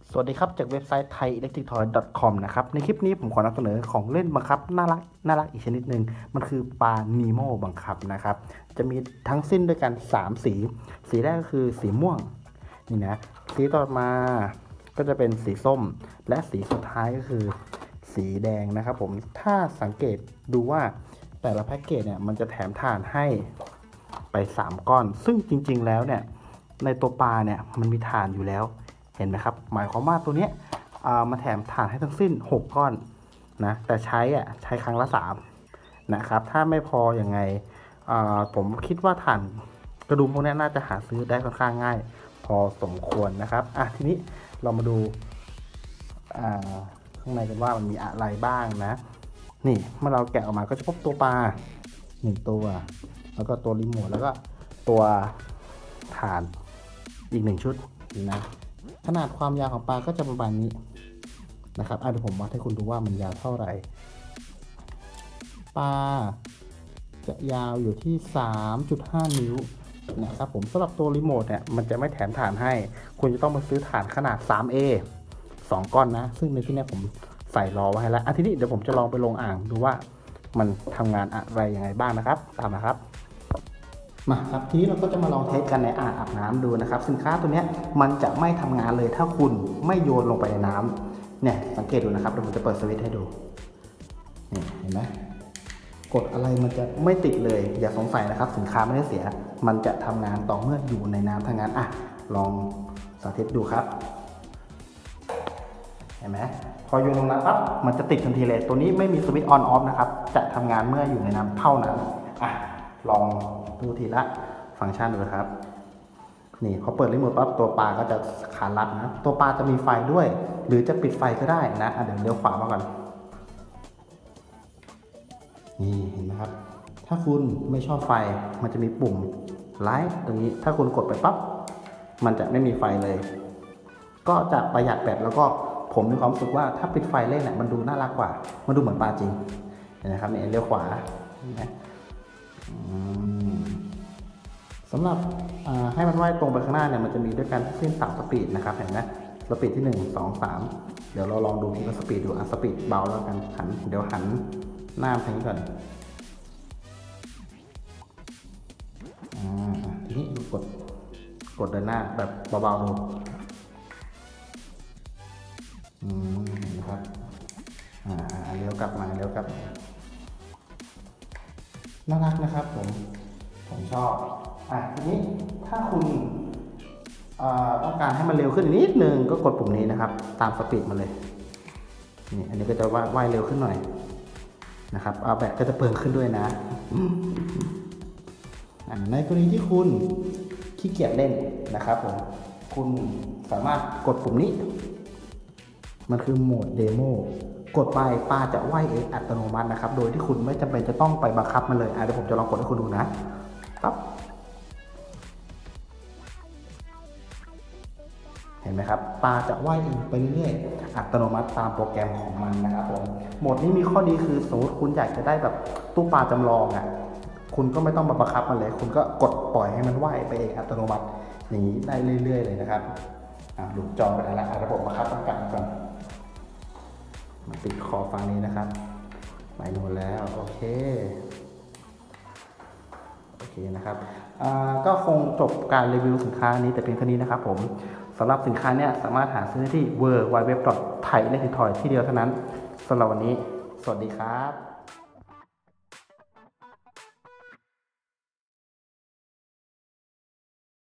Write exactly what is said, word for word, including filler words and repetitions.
สวัสดีครับจากเว็บไซต์ ไทยอิเล็กทริกทอย ดอท คอม นะครับในคลิปนี้ผมขอนำเสนอของเล่นบังคับน่ารักน่ารักอีกชนิดหนึ่งมันคือปลานีโมบังคับนะครับจะมีทั้งสิ้นด้วยกันสามสีสีแรกก็คือสีม่วงนี่นะสีต่อมาก็จะเป็นสีส้มและสีสุดท้ายก็คือสีแดงนะครับผมถ้าสังเกตดูว่าแต่ละแพ็กเกจเนี่ยมันจะแถมถ่านให้ไปสามก้อนซึ่งจริงๆแล้วเนี่ยในตัวปลาเนี่ยมันมีถ่านอยู่แล้วเห็นไหมครับหมายความว่าตัวนี้มาแถมถ่านให้ทั้งสิ้นหกก้อนนะแต่ใช้อ่ะใช้ครั้งละสามนะครับถ้าไม่พออยังไงผมคิดว่าถ่านกระดุมพวกนี้น่าจะหาซื้อได้ค่อนข้างง่ายพอสมควรนะครับอ่ะทีนี้เรามาดูข้างในกันว่ามันมีอะไรบ้างนะนี่เมื่อเราแกะออกมาก็จะพบตัวปลาหนึ่งตัวแล้วก็ตัวรีโมทแล้วก็ตัวถ่านอีกหนึ่งชุดนะขนาดความยาวของปลาก็จะประมาณนี้นะครับเดี๋ยวผมวัดให้คุณดูว่ามันยาวเท่าไหร่ปลาจะยาวอยู่ที่ สามจุดห้า นิ้วนะครับผมสำหรับตัวรีโมทเนี่ยมันจะไม่แถมถ่านให้คุณจะต้องมาซื้อถ่านขนาด สามเอ สองก้อนนะซึ่งในที่นี้ผมใส่รอไว้ให้แล้วอันทีนี้เดี๋ยวผมจะลองไปลงอ่างดูว่ามันทำงานอะไรยังไงบ้างนะครับตามนะครับมาครับทีนี้เราก็จะมาลองเทสกันในอ่างอาบน้ำดูนะครับสินค้าตัวนี้มันจะไม่ทำงานเลยถ้าคุณไม่โยนลงไปในน้ำเนี่ยสังเกตดูนะครับเดี๋ยวผมจะเปิดสวิตช์ให้ดูนี่เห็นไหมกดอะไรมันจะไม่ติดเลยอย่าสงสัยนะครับสินค้าไม่ได้เสียมันจะทำงานต่อเมื่ออยู่ในน้ำทั้งนั้นอ่ะลองสาธิตดูครับเห็นไหมพอโยนลงน้ำปั๊บมันจะติดทันทีเลยตัวนี้ไม่มีสวิตช์ออนออฟนะครับจะทำงานเมื่ออยู่ในน้ำเท่านั้นอ่ะลองดูทีละฟังก์ชันดูครับนี่พอเปิดรีโมทปั๊บตัวปลาก็จะขาลัดนะตัวปลาจะมีไฟด้วยหรือจะปิดไฟก็ได้นะเดี๋ยวเลี้ยวขวามาก่อนนี่เห็นไหมครับถ้าคุณไม่ชอบไฟมันจะมีปุ่มไลท์ตรงนี้ถ้าคุณกดไปปั๊บมันจะไม่มีไฟเลยก็จะประหยัดแบตแล้วก็ผมมีความรู้สึกว่าถ้าปิดไฟเล่นเนี่ยมันดูน่ารักกว่ามันดูเหมือนปลาจริงเห็นไหมครับนี่เลี้ยวขวานะสำหรับให้มันว่ายตรงไปข้างหน้าเนี่ยมันจะมีด้วยกันทั้งสิ้นสามสปีดนะครับเห็นไหมสปีดที่หนึ่ง สอง สามเดี๋ยวเราลองดูทีละสปีดดูอ่ะสปีดเบาแล้วกันหันเดี๋ยวหันหน้าไปทางนี้ก่อนอ่าทีนี้กดกดเดินหน้าแบบเบาๆดูอืมนะครับอ่าเลี้ยวกลับมาเลี้ยวกลับน่ารักนะครับผมผมชอบอ่ะทีนี้ถ้าคุณต้องการให้มันเร็วขึ้นนิดนึงก็กดปุ่มนี้นะครับตามสปีดมาเลยนี่อันนี้ก็จะว่ายเร็วขึ้นหน่อยนะครับเอาแบตก็จะเพิ่มขึ้นด้วยนะในกรณีที่คุณขี้เกียจเล่นนะครับผมคุณสามารถกดปุ่มนี้มันคือโหมดเดโมกดไปปลาจะว่ายเองอัตโนมัตินะครับโดยที่คุณไม่จำเป็นจะต้องไปบังคับมันเลยอ่ะเดี๋ยวผมจะลองกดให้คุณดูนะปั๊บเห็นไหมครับปลาจะว่ายเองไปเรื่อยๆอัตโนมัติตามโปรแกรมของมันนะครับผมโหมดนี้มีข้อดีคือสมมติคุณอยากจะได้แบบตู้ปลาจำลองอ่ะคุณก็ไม่ต้องมาบังคับมันเลยคุณก็กดปล่อยให้มันว่ายไปเองอัตโนมัติอย่างนี้ได้เรื่อยๆเลยนะครับหลุดจอไปแล้วระบบบังคับต้องการก่อนมาติดคอฝั่งนี้นะครับไปโน่นแล้วโอเคโอเคนะครับก็คงจบการรีวิวสินค้านี้แต่เพียงเท่านี้นะครับผมสำหรับสินค้าเนี้ยสามารถหาซื้อได้ที่ ดับเบิลยู ดับเบิลยู ดับเบิลยู ดอท ไทยอิเล็กทริกทอย ที่เดียวเท่านั้นสำหรับวันนี้สวัสดีครับ